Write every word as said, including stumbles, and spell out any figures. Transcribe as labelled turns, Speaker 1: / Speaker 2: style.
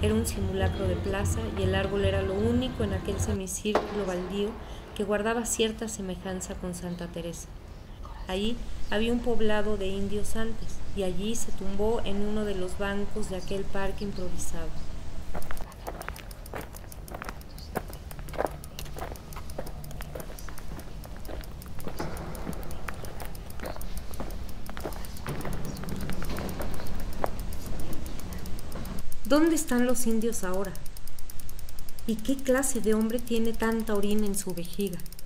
Speaker 1: Era un simulacro de plaza y el árbol era lo único en aquel semicírculo baldío que guardaba cierta semejanza con Santa Teresa. Allí había un poblado de indios antes y allí se tumbó en uno de los bancos de aquel parque improvisado. ¿Dónde están los indios ahora? ¿Y qué clase de hombre tiene tanta orina en su vejiga?